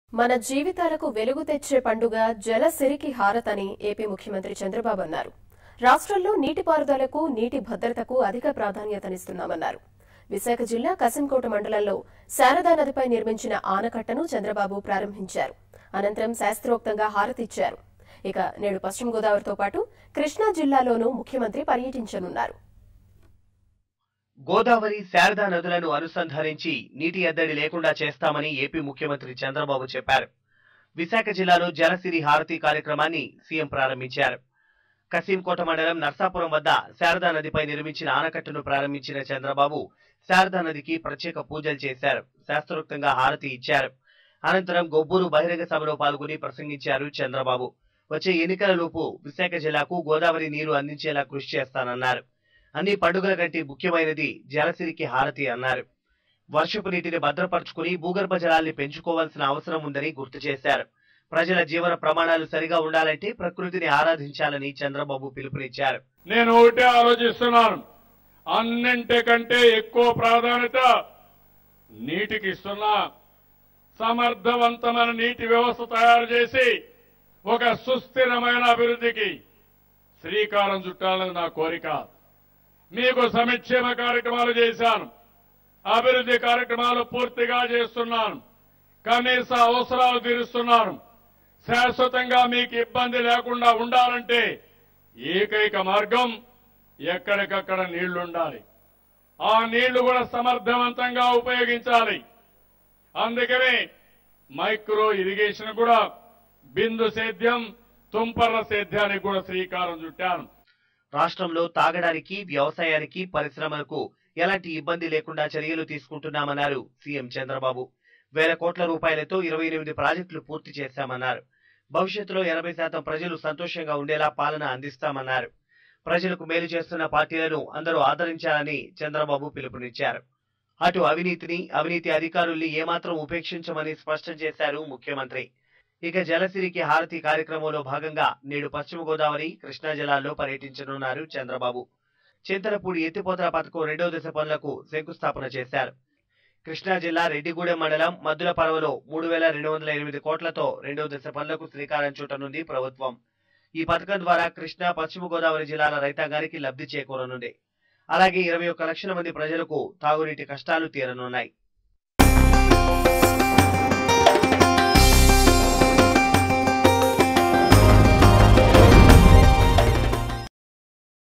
మన జీవితాలకు వెలుగు తెచ్చే పండుగ జలసిరికి హారతని ఏపీ ముఖ్యమంత్రి చంద్రబాబు అన్నారు. రాష్ట్రంలో నీటిపారుదలకు, నీటి భద్రతకు అధిక ప్రాధాన్యతనిస్తున్నామన్నారు. విశాఖ జిల్లా కసింకోట మండలంలో శారదా నదిపై నిర్మించిన ఆనకట్టను చంద్రబాబు ప్రారంభించారు. అనంతరం శాస్త్రోక్తంగా హారతిచ్చారు. ఇక నేడు పశ్చిమ గోదావరితో పాటు కృష్ణా జిల్లాలోనూ ముఖ్యమంత్రి పర్యటించనున్నారు. గోదావరి, శారదా నదులను అనుసంధానించి నీటి ఎద్దడి లేకుండా చేస్తామని ఏపీ ముఖ్యమంత్రి చంద్రబాబు చెప్పారు. విశాఖ జిల్లాలో జలసిరి హారతి కార్యక్రమాన్ని సీఎం ప్రారంభించారు. కసింకోట మండలం నర్సాపురం వద్ద శారదా నదిపై నిర్మించిన ఆనకట్టను ప్రారంభించిన చంద్రబాబు శారదా నదికి ప్రత్యేక పూజలు చేశారు. శాస్త్రోక్తంగా హారతి ఇచ్చారు. అనంతరం గొబ్బూరు బహిరంగ సభలో పాల్గొని ప్రసంగించారు చంద్రబాబు. వచ్చే ఎన్నికలలోపు విశాఖ జిల్లాకు గోదావరి నీరు అందించేలా కృషి చేస్తానన్నారు. అన్ని పండుగల కంటే ముఖ్యమైనది జలసిరికి హారతి అన్నారు. వర్షపు నీటిని భద్రపరుచుకుని భూగర్భ జలాల్ని పెంచుకోవాల్సిన అవసరం ఉందని గుర్తు చేశారు. ప్రజల జీవన ప్రమాణాలు సరిగా ఉండాలంటే ప్రకృతిని ఆరాధించాలని చంద్రబాబు పిలుపునిచ్చారు. నేను ఒకటే ఆలోచిస్తున్నాను, అన్నింటికంటే ఎక్కువ ప్రాధాన్యత నీటికి ఇస్తున్నా. సమర్థవంతమైన నీటి వ్యవస్థ తయారు చేసి ఒక సుస్థిరమైన అభివృద్ధికి శ్రీకారం చుట్టాలని నా కోరిక. మీకు సంక్షేమ కార్యక్రమాలు చేశాను, అభివృద్ధి కార్యక్రమాలు పూర్తిగా చేస్తున్నాను, కనీస అవసరాలు తీరుస్తున్నాను. శాశ్వతంగా మీకు ఇబ్బంది లేకుండా ఉండాలంటే ఏకైక మార్గం ఎక్కడికక్కడ నీళ్లుండాలి. ఆ నీళ్లు కూడా సమర్థవంతంగా ఉపయోగించాలి. అందుకనే మైక్రో ఇరిగేషన్ కూడా బిందు సేద్యం, తుంపర్ల సేద్యానికి కూడా శ్రీకారం చుట్టాను. రాష్ట్రంలో తాగడానికి, వ్యవసాయానికి, పరిశ్రమలకు ఎలాంటి ఇబ్బంది లేకుండా చర్యలు తీసుకుంటున్నామన్నారు సీఎం చంద్రబాబు. 1,000 కోట్ల రూపాయలతో 28 ప్రాజెక్టులు పూర్తి చేశామన్నారు. భవిష్యత్తులో 80% ప్రజలు సంతోషంగా ఉండేలా పాలన అందిస్తామన్నారు. ప్రజలకు మేలు చేస్తున్న పార్టీలను అందరూ ఆదరించాలని చంద్రబాబు పిలుపునిచ్చారు. అటు అవినీతి అధికారుల్ని ఏమాత్రం ఉపేక్షించమని స్పష్టం చేశారు ముఖ్యమంత్రి. ఇక జలసిరికి హారతి కార్యక్రమంలో భాగంగా నేడు పశ్చిమ గోదావరి, కృష్ణా జిల్లాల్లో పర్యటించనున్నారు చంద్రబాబు. చింతలపూడి ఎత్తిపోతల పథకం 2వ దశ పనులకు శంకుస్థాపన చేశారు. కృష్ణా జిల్లా రెడ్డిగూడెం మండలం మద్దులపరవలో 3,208 కోట్లతో 2వ దశ పనులకు శ్రీకారం చుట్టనుంది ప్రభుత్వం. ఈ పథకం ద్వారా కృష్ణా, పశ్చిమ గోదావరి జిల్లాల రైతాంగానికి లబ్ధి చేకూరనుంది. అలాగే 21 లక్షల మంది ప్రజలకు తాగునీటి కష్టాలు తీరనున్నాయి.